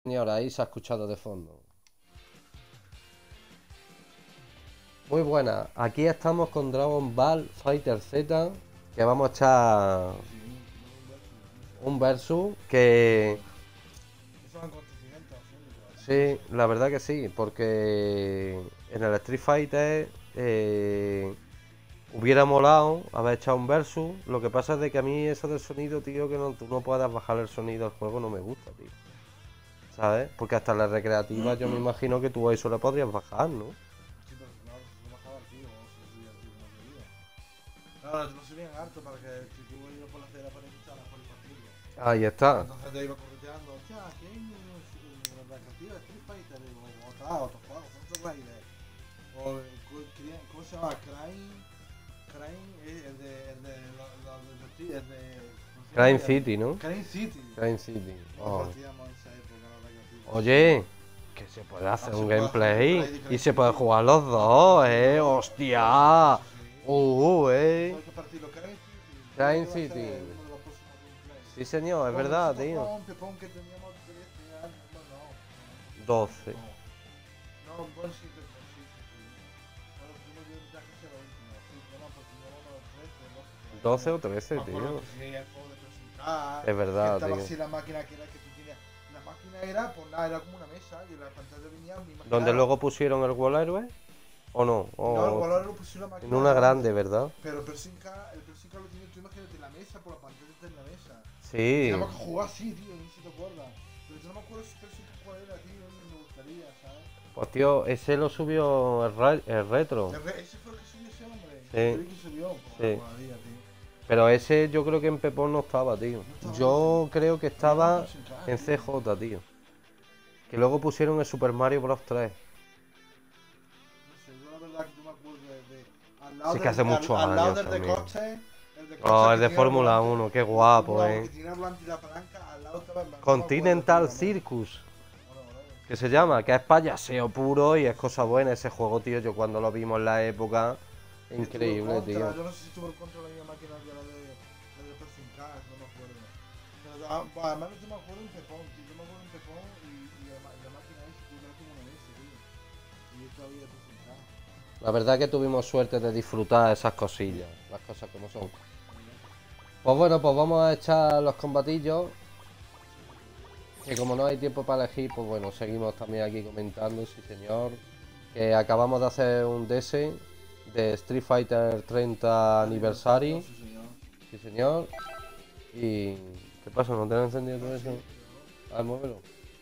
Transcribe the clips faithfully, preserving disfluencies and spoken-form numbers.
Señora, ahí se ha escuchado de fondo. Muy buena. Aquí estamos con Dragon Ball Fighter Z. Que vamos a echar un versus. Que Esos acontecimientos únicos. sí, la verdad que sí. Porque en el Street Fighter eh, hubiera molado haber echado un versus. Lo que pasa es de que a mí eso del sonido, tío, que no, tú no puedas bajar el sonido del juego, no me gusta, tío. ¿Sabes? Porque hasta la recreativa yo me imagino que tú eso le podrías bajar, ¿no? Sí, pero claro, se lo bajaba al tío, o se lo subía al tío como quería. Claro, te lo subían harto para que si tú ibas por la acera para escuchar por el partido. Ahí está. Entonces te iba correteando, hostia, aquí hay una recreativa de Street Fighter, digo, o tal, otro juego, Sunset Rider. O, el- ¿cómo se llama? Crane. Crane, eh, el de. El de. lo- lo- El de. El de ¿cómo se llama? Crime El- City, ¿no? Crane City. Crime City. Nos Oh. partíamos en esa época, la recreativa. Oye, que se puede hacer Ah, se un puede hacer un gameplay gameplay de y Crime se puede City. jugar los dos, eh. Hostia. Sí, sí. Uh, eh. ¿Sabes qué partido? Crane City. Crime Creo que va a ser City. uno de los próximos gameplays. Sí, señor, es Bueno, verdad, nosotros tío. jugábamos un pepón que teníamos trece años. Bueno, no. doce. No. No, bueno, sí, sí, sí, sí, sí. Bueno, tuvimos yo ya que ser lo último. Sí, no, no, porque teníamos unos trece, doce por ahí. doce o trece, Me acuerdo tío. que sí, el juego de presentar. Es verdad, Que estaba tío. así la máquina que era que tú tenías. La máquina era, pues nada, era como una mesa y en la pantalla venía una imagen. ¿Donde luego pusieron el Wall Héroe? ¿O no? No, el O valor lo pusieron la máquina. en una grande, ¿verdad? Pero el Persinca, el Persinca lo tiene, tú imagínate la mesa por la pantalla de la mesa. Sí. Tenemos que jugar así, tío, no sé si te acuerdas. Pero yo no me acuerdo si Persinca cuál era, tío, y me gustaría, ¿sabes? Pues tío, ese lo subió el, ra- el retro. El re- ese fue el que subió ese hombre. Sí. El que subió, pues Sí. molaría, tío. Pero ese yo creo que en Pepón no estaba, tío. Yo creo que estaba Persinca, en tío. C J, tío. Que luego pusieron el Super Mario Bros. tres. No sé, yo la verdad que yo me acuerdo de. de al lado Sí, que del- hace muchos al, al lado años del de también. coche. El de Oh, coche el que de tiene Fórmula volante, uno, qué el de guapo, Fórmula uno eh. Que tiene el volante y la palanca, al lado estaba. no me acuerdo, Continental tío, Circus, Ahora, ahora, que se llama, que es payaseo puro y es cosa buena ese juego, tío. Yo cuando lo vimos en la época, increíble, Estuvo contra, tío. Yo no sé si estuvo contra la misma máquina que la de, la de Persin Cash, no me acuerdo. Pero, ah, bah, además yo me acuerdo en Pepón, tío. Yo me acuerdo en Pepón y, y la, ma- la máquina esa, tío, era como una S, tío. Y yo todavía Persin Cash. La verdad que tuvimos suerte de disfrutar esas cosillas, las cosas como son. Pues bueno, pues vamos a echar los combatillos. Que como no hay tiempo para elegir, pues bueno, seguimos también aquí comentando, sí señor. Que acabamos de hacer un D S de Street Fighter treinta Anniversary, Sí, señor. sí señor. Y... ¿qué pasa? ¿No te han encendido todo eso? A ver, muévelo.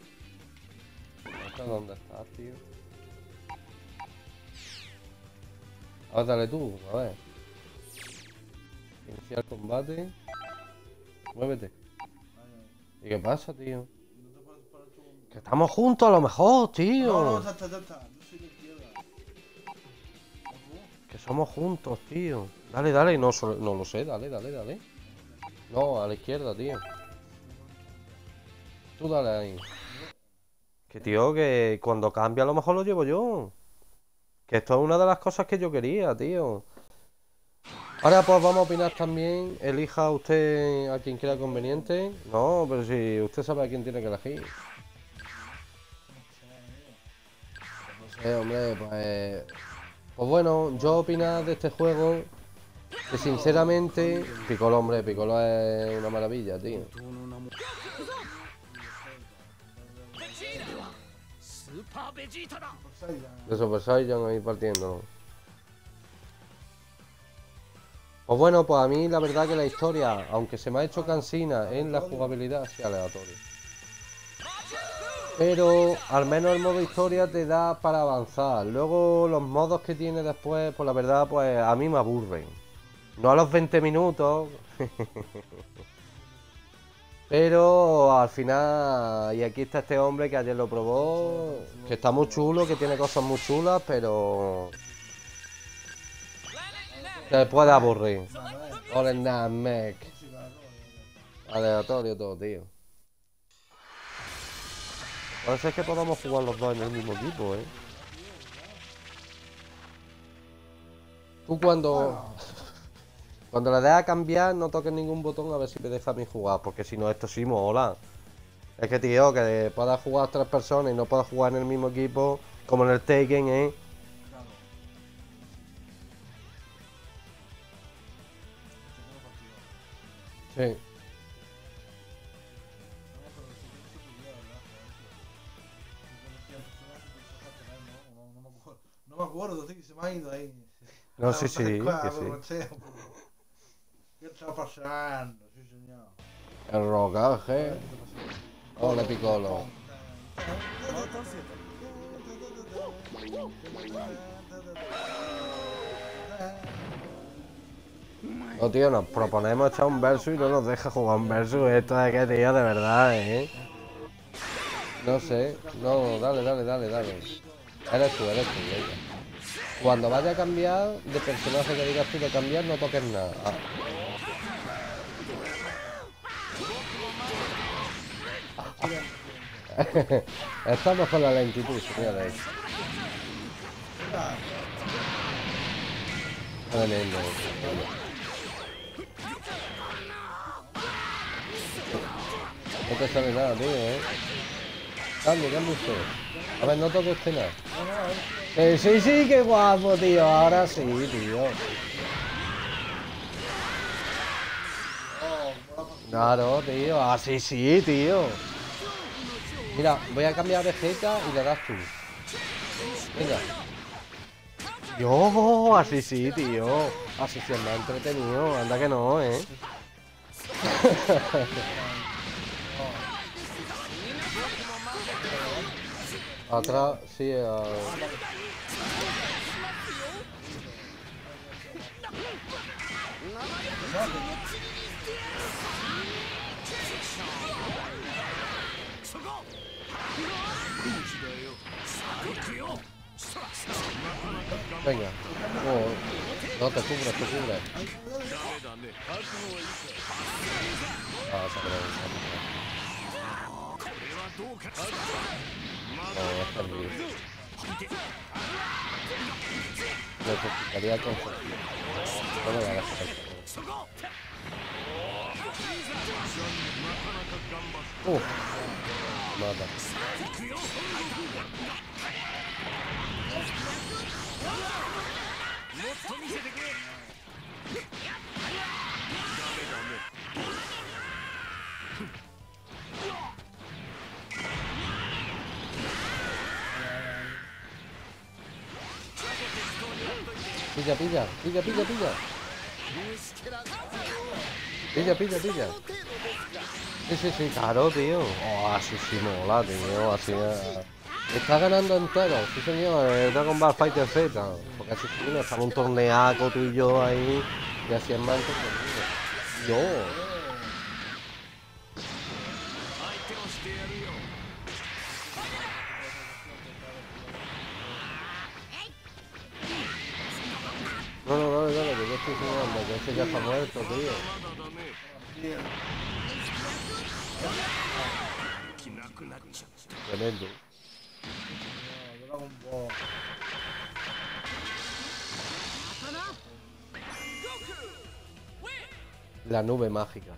¿Esto ¿Dónde estás, tío? Ahora dale tú, a ver. Iniciar combate. Muévete. Ay, ¿Y qué pasa, tío? ay. ¿No te puedes parar tú? Que estamos juntos a lo mejor, No, tío. no, ya está, ya está. Yo soy de izquierda. ¿O tú? Que somos juntos, tío. Dale, dale, no, so- no lo sé, dale, dale, dale. No, a la izquierda, tío. Tú dale ahí. Que tío, que cuando cambia a lo mejor lo llevo yo. Que esto es una de las cosas que yo quería, tío. Ahora pues vamos a opinar también. Elija usted a quien crea conveniente. No, pero si usted sabe a quién tiene que elegir. No sé, hombre, pues... Pues bueno, yo opinar de este juego que sinceramente... Piccolo, hombre, Piccolo es una maravilla, tío. De Super Saiyan ahí partiendo. Pues bueno, pues a mí la verdad que la historia, aunque se me ha hecho cansina en la jugabilidad, sí aleatorio. Pero al menos el modo historia te da para avanzar. Luego los modos que tiene después, pues la verdad, pues a mí me aburren. No a los veinte minutos. Pero al final, y aquí está este hombre que ayer lo probó, que está muy chulo, que tiene cosas muy chulas, pero te puede aburrir. Ole nada, mec. Aleatorio todo, tío. Puede ser que podamos jugar los dos en el mismo equipo, ¿eh? Tú cuando... Cuando le des a cambiar, no toques ningún botón a ver si me deja a mí jugar, porque si no, esto sí mola. Es que, tío, que puedas jugar tres personas y no puedas jugar en el mismo equipo, como en el Taken, ¿eh? Claro. Este tengo partido. Sí. No, pero si tienes que subir, ¿verdad? Yo conocía personas que pensaba tener, ¿no? No, no me acuerdo. No me acuerdo, tío, se me ha ido ahí. No, Ah, sí, sí, que sí. ¿Qué está pasando? Sí, señor. El rocaje. ¿Qué pasó? Hola, Piccolo. No, tío, nos proponemos echar un versus y no nos deja jugar un versus. Esto de que, tío, de verdad, ¿eh? No sé. No, dale, dale, dale, dale. Eres tú, eres tú, venga. Cuando vaya a cambiar de personaje que digas tú de cambiar, no toques nada. Ah. Estamos con la lentitud, señores. Tremendo. No te sale nada, tío, ¿eh? Cambio, cambio usted. A ver, no toque usted nada. Eh, sí, sí, qué guapo, tío. Ahora sí, tío. Claro, tío. Así sí, tío. Mira, voy a cambiar de Vegeta y le das tú. Venga. Yo, así sí, tío. Así sí, anda entretenido. Anda que no, ¿eh? Atrás, sí. Uh... Venga. Oh, no te cubres, te cubres. Ah, se ha quedado. No, es perdido. Necesitaría conseguir. No me hagas esto. Uf. Mata. Pilla, pilla, pilla, pilla, pilla. Pilla, pilla, pilla. Sí, sí, sí, claro, tío. Oh, así sí mola, tío. Así es. Está ganando entero, sí señor, el Dragon Ball Fighter Z. Porque así sí, nos estamos un torneaco tú y yo ahí. Y así es más entretenido. Yo. No, no, dale, dale, que yo estoy jugando, que ese ya está muerto, tío. Tremendo. La nube mágica.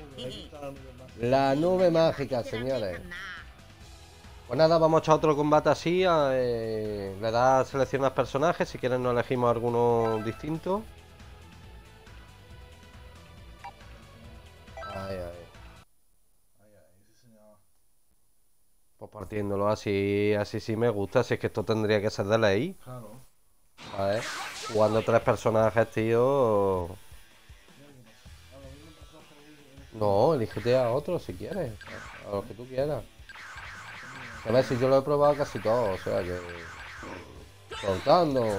La nube mágica, señores. Pues nada, vamos a echar otro combate así. Eh, le das seleccionar personajes. Si quieren, nos elegimos alguno distinto. Ay, ay. Pues partiéndolo así, así sí me gusta. Si es que esto tendría que ser de ley. Claro. A ver, jugando tres personajes, tío. No, elígete a otro si quieres. A lo que tú quieras. A ver, si yo lo he probado casi todo, o sea que... Soltando.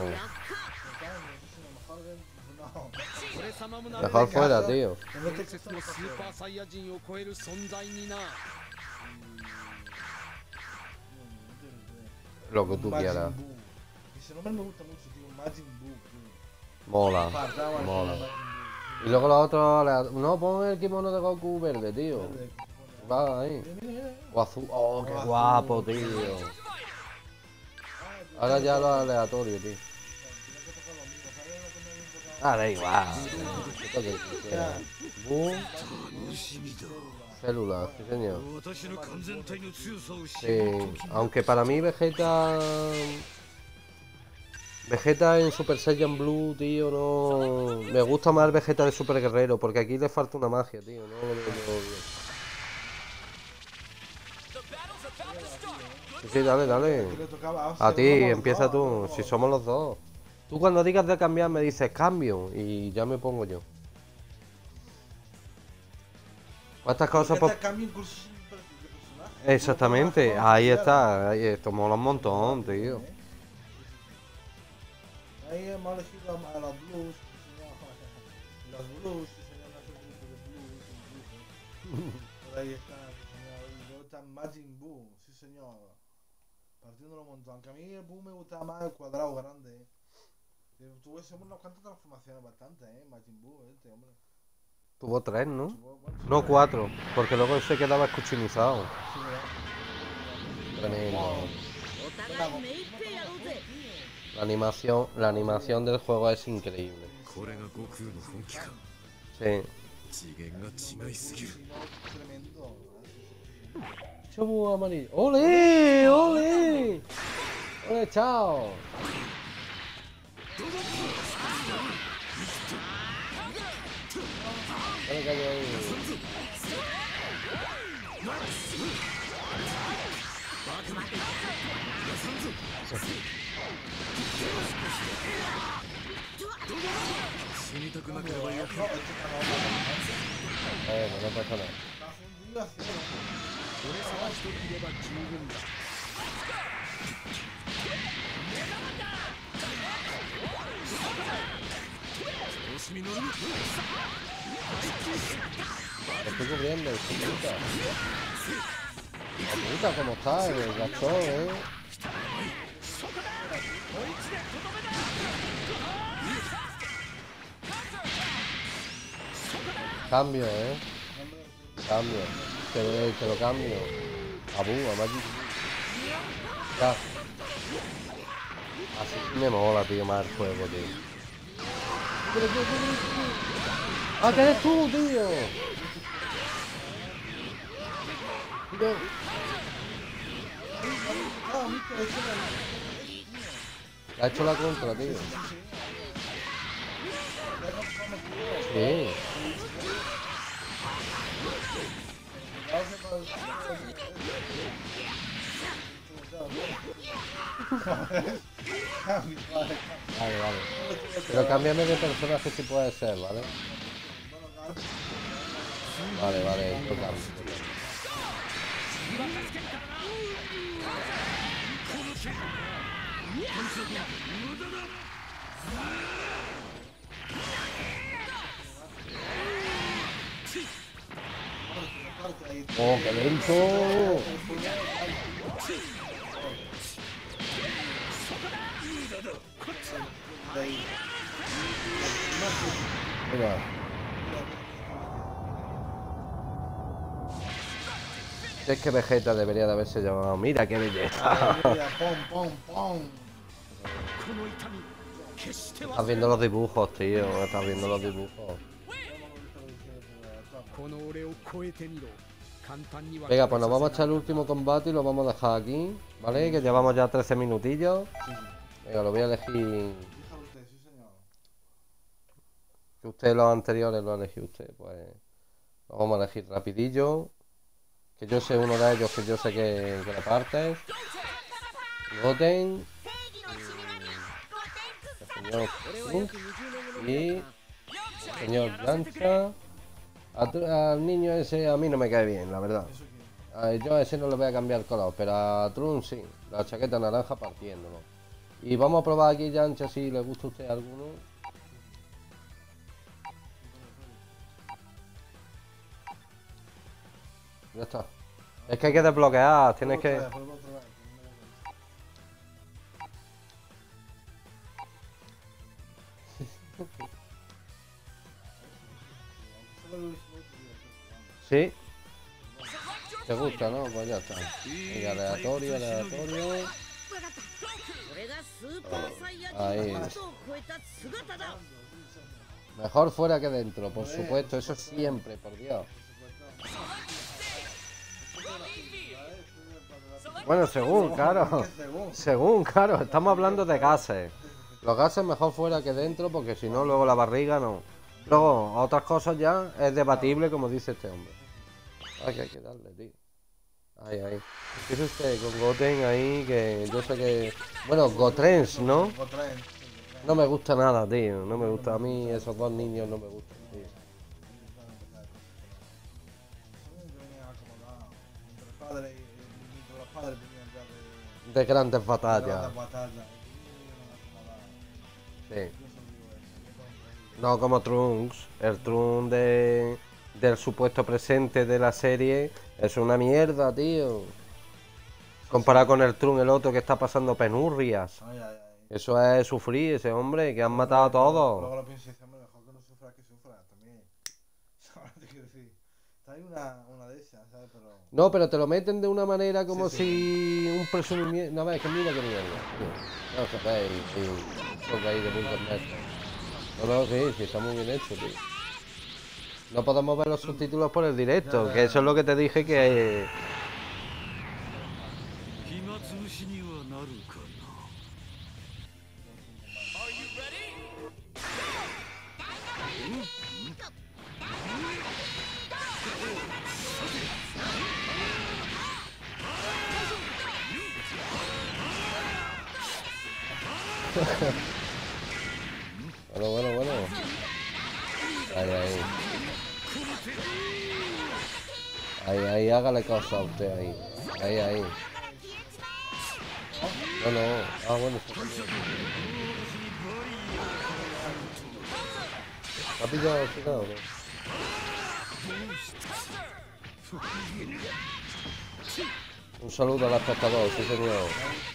Mejor fuera, tío. Lo que tú quieras. Ese nombre me gusta mucho, tío. Majin Buu. Mola, mola. Y luego los otros... No, pon el kimono de Goku verde, tío. Va ahí. O azul. Oh, qué guapo, tío. Ahora ya lo aleatorio, tío. Ah, da igual. Bu, Células, sí señor. 私の完全体の強さを知 Sí, る時 aunque para mí Vegeta... Vegeta en Super Saiyan Blue, tío, no... Me gusta más el Vegeta de Super Guerrero, porque aquí le falta una magia, tío, no lo veo yo bien. Sí, sí, dale, dale. Que le tocaba A si ti, somos los empieza dos, tú, somos si los somos los dos. Tú cuando digas de cambiar me dices cambio y ya me pongo yo. ¿Cuántas dos. cosas Porque por...? te cambia incluso sin per- de personaje. Exactamente, Tú lo puedes ahí hacer como está, ahí esto mola un montón, quieras. tío. ¿Eh? Ahí hemos elegido a, a las blues, sí, señor. Las blues, sí, señor, no es el grupo de blues, incluso. Por ahí está, sí, señor. Y luego está Majin Buu, sí, señor. Partiéndolo un montón. Aunque a mí el Buu me gustaba más el cuadrado grande. Eh, Tuvo unas cuantas transformaciones bastante, eh. Majin Buu, este hombre. Tuvo tres, ¿no? Tuvo, bueno, sí, No, cuatro, porque luego se quedaba escuchinizado. sí, ¿verdad? Tremendo. お互い目いっぺいやろうぜ La animación, la animación del juego es increíble. これが悟空の本気か Sí. 次元が違いすぎる Tremendo. Chobu amarillo. ¡Ole! ¡Ole! ¡Ole, chao! Dale, calle ahí. Bueno, no pasa nada. Está fundido así, ¿no? 俺様一人いれば十分だ 調子に乗る Lo estoy cubriendo, estoy puta. La puta, ¿cómo está? El gachón, ¿eh? Cambio, ¿eh? Cambio. Te, te lo cambio. Abu, a Magic. Ya. Así sí me mola, tío, más el juego, tío. ¡Ah, que eres tú, tío! Tío. Ah, viste, eso era- Ha hecho la contra, tío. Sí. Vale, vale. Pero cámbiame de personaje si puede ser, ¿vale? Vale, vale, esto cambia. ¡Oh, qué lento! Mira. Es que Vegeta debería de haberse llamado. Mira qué belleza. Pom, pom, pom. この痛み決して Estás viendo los dibujos, tío. Estás viendo los dibujos. この俺を超えてみろ簡単には Venga, pues nos vamos a echar el último combate y lo vamos a dejar aquí, ¿vale? Que llevamos ya trece minutillos. Venga, lo voy a elegir. Díjalo usted, sí, señor. Que usted los anteriores lo ha elegido usted, pues lo vamos a elegir rapidillo. Que yo sé uno de ellos que yo sé que, que lo partes. Goten. El señor Trunks y el señor Yamcha. A tu- al niño ese a mí no me cae bien, la verdad. Eso que. A yo a ese no le voy a cambiar el color, pero a Trunks sí. La chaqueta naranja partiéndolo. Y vamos a probar aquí Yamcha si le gusta a usted alguno. Ya está. Es que hay que desbloquear, tienes que... Otra vez, prueba otra vez, primera vez. Sí. ¿Te gusta, no? Pues ya está. Venga, aleatorio, aleatorio. これがスーパーサイヤ人 Ahí. のことを超えた姿だ Mejor fuera que dentro, por supuesto. Eso siempre, por Dios. Bueno, según, claro. ¿Qué según? Según, claro, estamos hablando de gases. Los gases mejor fuera que dentro, porque si no, luego la barriga no. Luego, otras cosas ya es debatible, como dice este hombre. Ay, que hay que darle, tío. Ay, ay. ¿Qué es usted con Goten ahí? Que yo sé que. Bueno, Gotrens, ¿no? Gotren, sí, Gotren. No me gusta nada, tío. No me gusta. A mí esos dos niños no me gustan, tío. Yo venía acomodado. Entre el padre y y entre los padres venían ya de. De grandes de batallas. grandes batallas. Y venían acomodados. Sí. Yo solo digo eso. Yo con- No como Trunks. El Trunks de, del supuesto presente de la serie es una mierda, tío. Comparado con el Trunks, el otro que está pasando penurrias. Ay, ay, ay. Eso es sufrir, ese hombre, que han matado a Luego todos. lo pienso y dice, hombre, mejor que no sufra que sufra también. ¿Sabes qué quiero decir? Hay una, una de esas, ¿sabes? Pero. No, pero te lo meten de una manera como Sí, si un presumimiento. No, ves, que mira que mierda. tío. No sabéis, sí. Porque ahí de punto medio. No, no, sí, sí, está muy bien hecho, tío. No podemos ver los subtítulos por el directo, que eso es lo que te dije que. 暇つぶしにはなるかな。 Bueno, bueno, bueno. Ahí, ahí. Ahí, ahí, hágale cosa a usted ahí. Ahí, ahí. No, no. Ah, bueno. ¿Ha pillado al final o no? Un saludo al espectador, sí señor.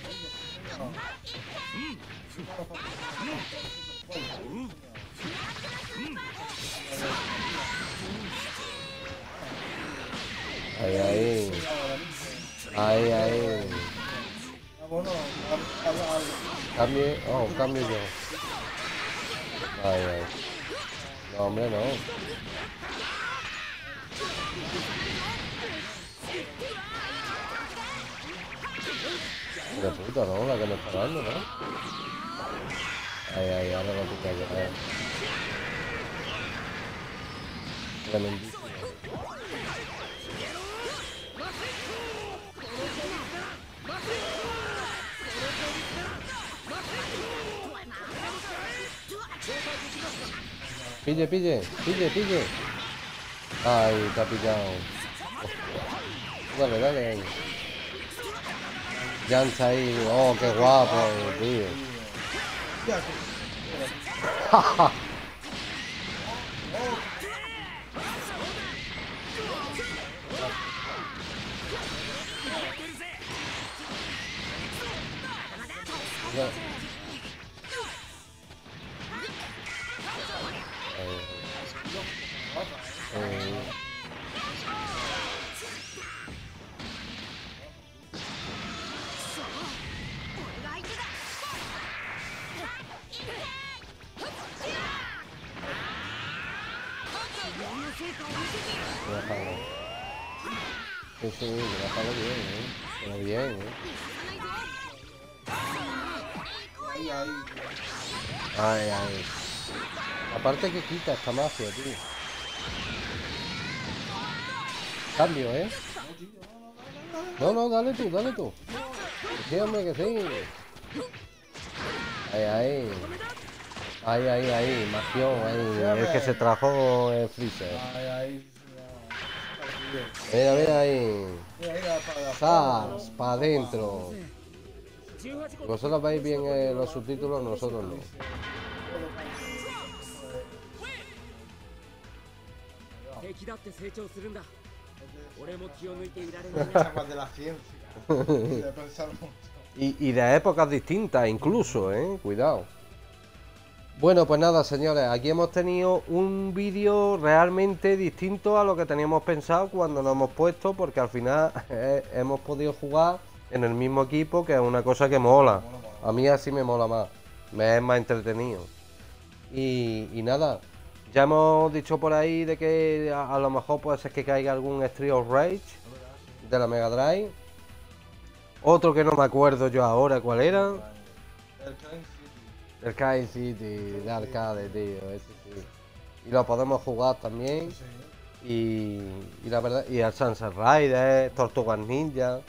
Ahí, ahí. Ahí, ahí. Ah, bueno, habla, habla. Cambie. Oh, cambio yo. Ahí, ahí. No, hombre, no. De puta, ¿no? La que me está dando, ¿no? Ahí, ahí, ahora lo pica yo. Eh. Tremendísimo. Pille, pille, pille, pille. Ay, te ha pillado. Dale, dale ahí. Jansa ahí. Oh, qué guapo, tío. Ya, que- Ya. Ahí. Eh. Bájalo. Sí, sí, bájalo bien, ¿eh? Pero bien, ¿eh? ahí, ahí. Ay, ay. Aparte que quita esta magia, tío. Cambio, ¿eh? No, no, dale tú, dale tú. Que sí, hombre, que sí. Ahí, ahí. Ahí, ahí, ahí. Magión, ahí. El que se trajo el Freezer. Ahí, ahí. Mira, mira ahí. Mira, mira, para ¡Zas! Para adentro. Vosotros veis bien eh, los subtítulos, nosotros no. 敵だって成長するんだ俺も気を抜いていられないね Chapas de la ciencia. Y de pensar mucho. Y, y de épocas distintas incluso, ¿eh? Cuidado. Bueno, pues nada, señores, aquí hemos tenido un vídeo realmente distinto a lo que teníamos pensado cuando nos hemos puesto, porque al final eh, hemos podido jugar en el mismo equipo, que es una cosa que mola. A mí así me mola más, me es más entretenido. Y, y nada, ya hemos dicho por ahí de que a, a lo mejor puede ser que caiga algún Street of Rage de la Mega Drive. Otro que no me acuerdo yo ahora cuál era. El Crime City. El Sky City de arcade, tío. Ese sí. Y lo podemos jugar también. Sí. Y, y la verdad, y el Sunset Rider, Tortugas Ninja.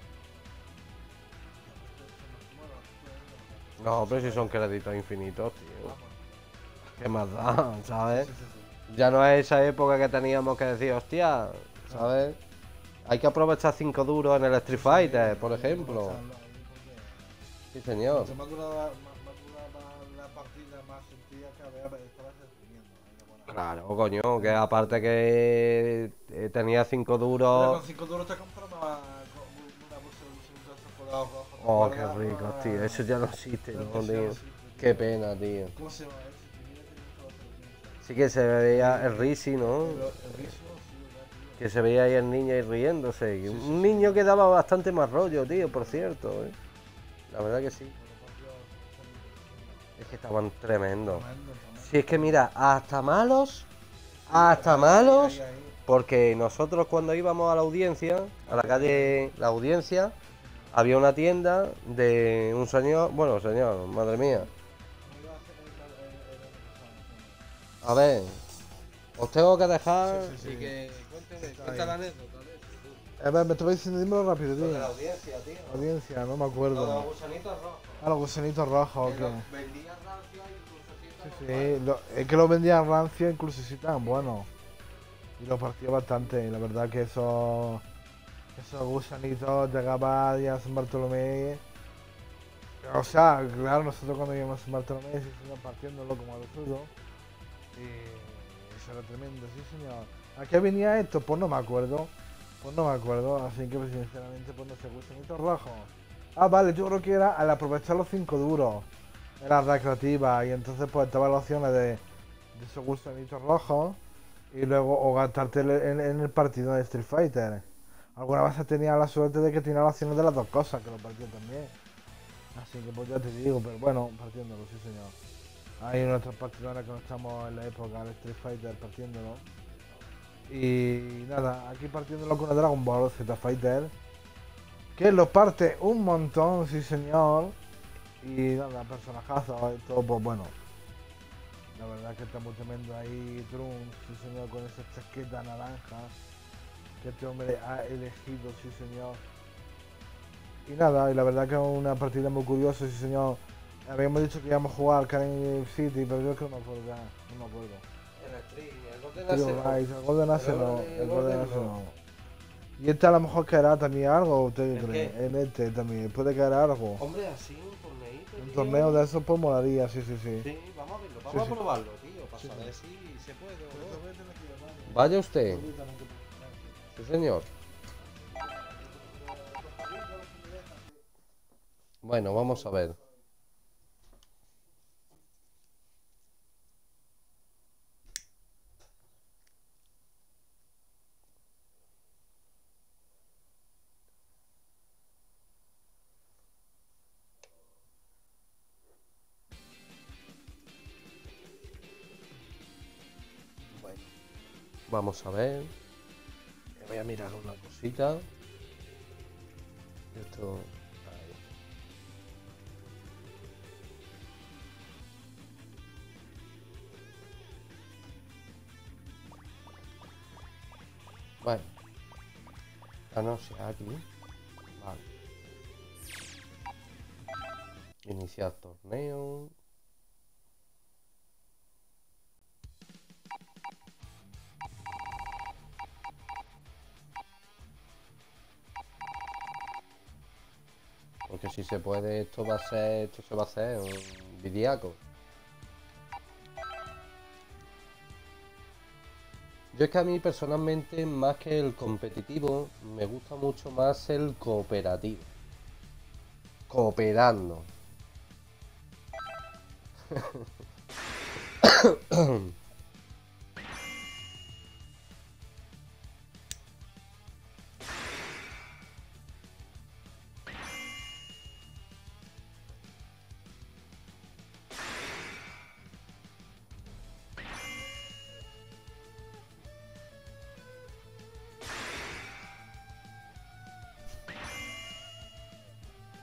No, pero si son créditos infinitos, tío. ¿Qué más da? ¿Sabes? Sí, sí, sí. Ya no es esa época que teníamos que decir, hostia, ¿sabes? Hay que aprovechar cinco duros en el Street Fighter, por ejemplo. Sí, señor. Cuanto más duraba, más, más duraba la partida, más sentía que había, estabas definiendo. Claro, coño, que aparte que eh, tenía cinco Pero duros. con cinco duros te compraba una bolsa de luces color rojo. Oh, qué rico, tío. Eso ya no existe, ¿no, tío? Qué pena, tío. ¿Cómo se llama ese? Mira que nunca lo tenía. Sí que se veía el Risi, ¿no? El, el riso, sí, ¿verdad, tío? Que se veía ahí el niño ahí riéndose. Sí, sí, Un sí. niño que daba bastante más rollo, tío, por cierto, ¿eh? La verdad que sí. Es que estaban tremendos. Tremendo, tremendo. Si es que mira, hasta malos, hasta malos, Ahí, ahí. porque nosotros cuando íbamos a la audiencia, a la calle La Audiencia, había una tienda de un señor, bueno, señor, madre mía. Me iba a hacer el- el- el año pasado, sí. A ver, os tengo que dejar Sí, sí, sí. y que cuente, Está cuenta ahí. la anécdota de eso, A ver, me estaba diciendo, dímelo rápido, tú. Lo de tío. la audiencia, tío. Audiencia, no me Lo de acuerdo. los gusanitos rojos. Ah, los gusanitos rojos, Que ok. los vendía rancio e incluso si Sí, estaban sí, lo- es que lo vendían rancio, incluso si estaban buenos. Y lo partía bastante, y la verdad que esos, esos gusanitos llegaba día a San Bartolomé. O sea, claro, nosotros cuando íbamos a San Bartolomé se iban partiéndolo como a lo suyo. Y eso era tremendo, sí señor. ¿A qué venía esto? Pues no me acuerdo. Pues no me acuerdo, así que pues, sinceramente pues no sé, gusanitos rojos. Ah, vale, yo creo que era al aprovechar los cinco duros. Era recreativa y entonces pues estaban las opciones de, de esos gusanitos rojos y luego o gastarte en, en- en el partido de Street Fighter. Alguna vez tenía la suerte de que tenía las opciones de las dos cosas, que lo partía también. Así que pues ya te digo, pero bueno, partiéndolo, sí señor. Hay nuestras partidoras que no estamos en la época del Street Fighter partiéndolo. Y nada, aquí partiéndolo con una Dragon Ball Z Fighter. Que lo parte un montón, sí señor. Y nada, personajazo, todo pues bueno. La verdad que está muy tremendo ahí Trunks, sí señor, con esa chaqueta naranja que este hombre ha elegido, sí señor. Y nada, y la verdad que es una partida muy curiosa, sí señor. Habíamos dicho que íbamos a jugar Karen City, pero yo es que no me acuerdo ya, no me acuerdo. El stream, el Golden Tío, Arsenal. Rise, el Golden Arsenal, El el Golden Golden Arsenal. Arsenal. Y este a lo mejor caerá también algo, ¿usted ¿El cree? qué? En este también, puede caer algo. Hombre, así un torneito, Un tío. torneo de esos pues molaría, sí, sí, sí. Sí, vamos a verlo, vamos Sí, a sí. probarlo, tío, para Sí, saber sí. si se puede o no. Vaya. Vaya usted. Sí, señor. Bueno, vamos a ver. Bueno, vamos a ver. Voy a mirar una cosita. Esto. Ahí. Bueno. Ah, no, si aquí. Vale. Iniciar torneo. Porque si se puede, esto va a ser, esto se va a hacer un vidiaco. Yo es que a mí personalmente, más que el competitivo, me gusta mucho más el cooperativo. Cooperando.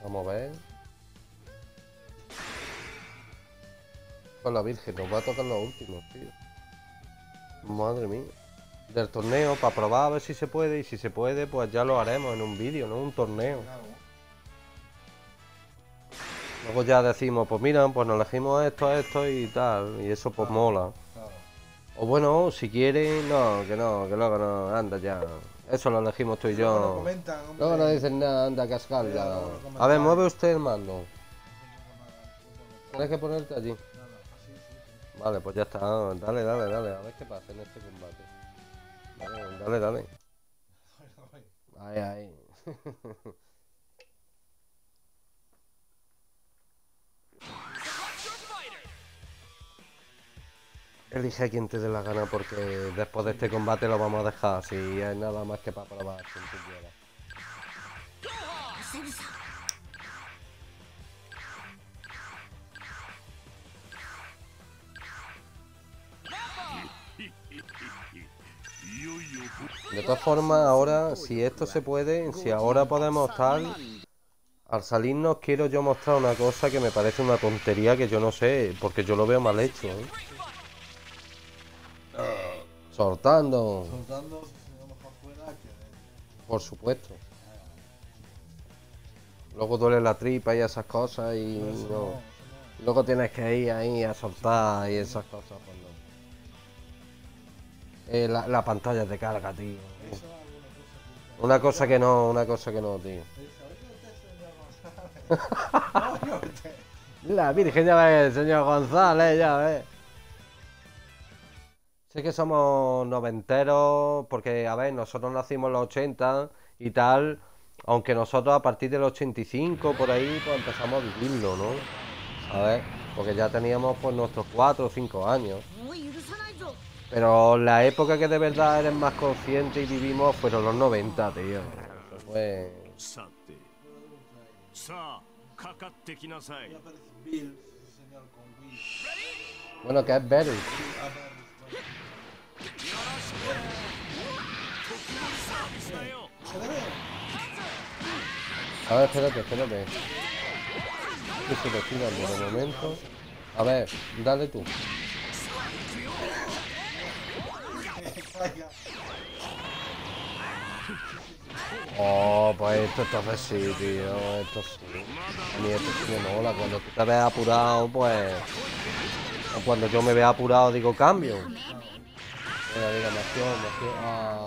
Vamos a ver. Con la Virgen, nos va a tocar los últimos, tío. Madre mía. Del torneo, para probar a ver si se puede. Y si se puede, pues ya lo haremos en un vídeo, ¿no? Un torneo. Luego ya decimos, pues mira, pues nos elegimos esto, esto y tal. Y eso pues mola. O bueno, si quieres, no, que no, que luego no, anda ya. Eso lo elegimos tú y yo. Luego no dicen nada, anda a cascar ya. A ver, mueve usted el mando. Tienes que ponerte allí. Vale, pues ya está. Dale, dale, dale. A ver qué pasa en este combate. Dale, dale, dale. Ahí, ahí. Elige a quien te dé la gana porque después de este combate lo vamos a dejar. Si hay nada más que para probar, quien tú quieras. De todas formas, ahora, si esto se puede, si ahora podemos estar, al salirnos quiero yo mostrar una cosa que me parece una tontería que yo no sé, porque yo lo veo mal hecho, ¿eh? Soltando. Soltando, si no mejor fuera que... Por supuesto. Luego duele la tripa y esas cosas y no. Luego tienes que ir ahí a soltar y esas cosas, pues no. Eh, la, la pantalla te carga, tío. Una cosa que no, una cosa que no, tío. La Virgen, ya ves, señor González, ya ves. Sé que somos noventeros, porque, a ver, nosotros nacimos en los ochenta y tal, aunque nosotros a partir del ochenta y cinco, por ahí, pues empezamos a vivirlo, ¿no? ¿Sabes? Porque ya teníamos, pues, nuestros cuatro o cinco años. Pero la época que de verdad eres más consciente y vivimos fueron los noventa, tío. Eso fue... Bueno, que es Beryl. A ver, espérate, espérate. Que se lo tiran de momento. A ver, dale tú. Oh, pues esto entonces sí, tío, esto sí. A mí esto sí me mola, cuando tú te ves apurado, pues... O cuando yo me veo apurado digo cambio. Mira, mira, me acción, me acción. Ah.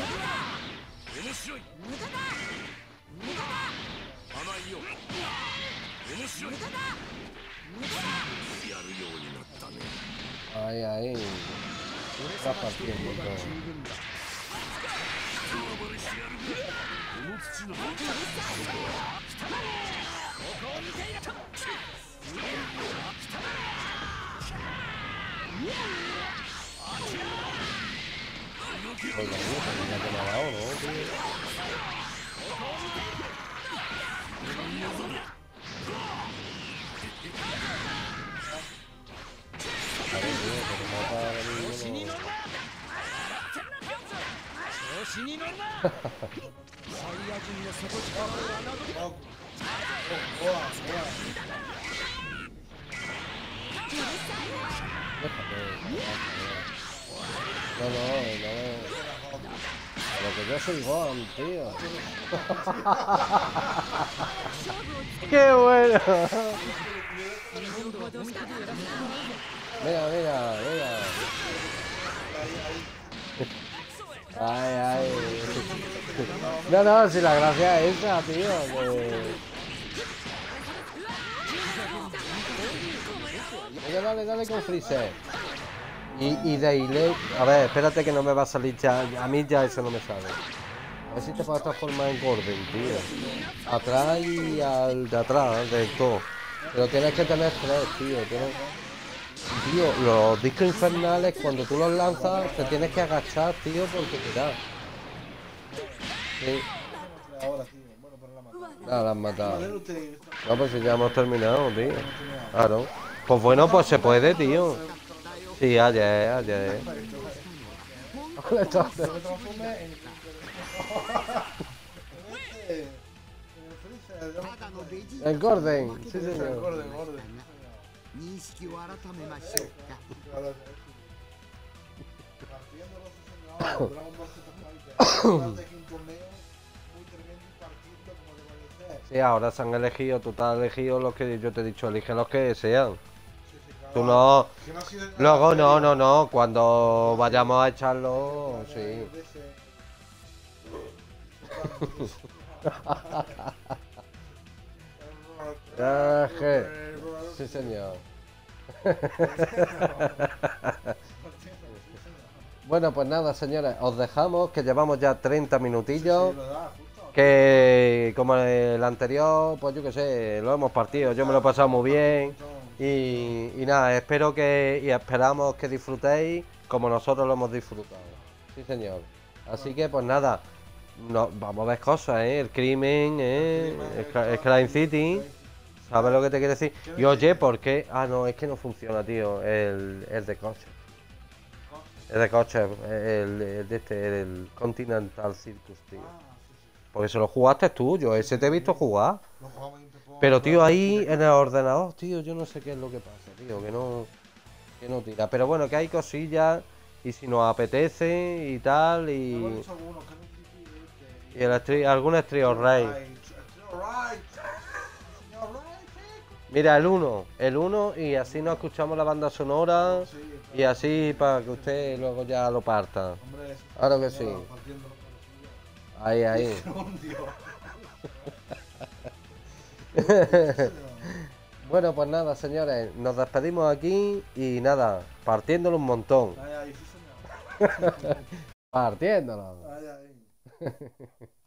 Ahí, ahí. Está partiendo todo. Oiga, mira, que me ha dado, ¿no, tío? A ver, tío, que me mata a mí, no... No, no, no. Lo que yo soy Gon, tío. ¡Qué bueno! Mira, mira, mira. Ay, ay. No, no, si la gracia es esa, tío. Que... Venga, dale, dale con Freezer. Y, y de Ile... A ver, espérate que no me va a salir ya. A mí ya eso no me sale. A ver si te puedes transformar en Gordon, tío. Atrás y al de atrás, del todo. Pero tienes que tener tres, tío. Tienes... Tío, los discos infernales, cuando tú los lanzas, te tienes que agachar, tío, porque te da. Sí. Nada, la has matado. No, pues si ya hemos terminado, tío. Claro. Pues bueno, pues se puede, tío. Sí, ayer, ayer. El Gordon, sí El señor. Gordon, Gordon. 認識を改めましょうか。 Partiendo los señores, Dragon Ball Z Fighter. Es un torneo muy tremendo y partiendo como debe de ser. Sí, ahora se han elegido, tú te has elegido los que yo te he dicho, elige los que sean. Sí, sí, claro. Tú no. Que no ha sido nada Luego no, serio. no, no, cuando vayamos a echarlo, sí. De ese- Ah, je. Sí, señor. Bueno, pues nada, señores, os dejamos, que llevamos ya treinta minutillos. Sí, ¿verdad? Justo. Que como el anterior, pues yo qué sé, lo hemos partido, yo me lo he pasado muy bien. Y, y nada, espero que y esperamos que disfrutéis como nosotros lo hemos disfrutado. Sí, señor. Así que pues nada, no, vamos a ver cosas, ¿eh? El crimen, ¿eh? El, Cra- el Crime City, ¿sabes lo que te quiere decir? Y oye, ¿por qué? Ah, no, es que no funciona, tío, el, el de coche. El de coche, el, el de este, el Continental Circus, tío. Ah, sí, sí. Porque se lo jugaste tú, yo ese te he visto jugar. Lo jugamos en Pepón, Pero tío, ¿no? ahí en el ordenador, tío, yo no sé qué es lo que pasa, tío, que no, que no tira. Pero bueno, que hay cosillas y si nos apetece y tal, Me han y, dicho algunos que no critiquen este, y el street, algún Street of Rage. Right, right. Señor Right, chico. Mira, el uno, el uno y así nos escuchamos la banda sonora Sí, claro. y así para que usted luego ya lo parta. Hombre, eso, Claro que señor, sí. partiéndolo por el suyo. Ahí, ahí. Un Dios. Bueno, pues nada, señores, nos despedimos aquí y nada, partiéndolo un montón. Ay, ay, sí, señor. Partiéndolo. Ay, ay.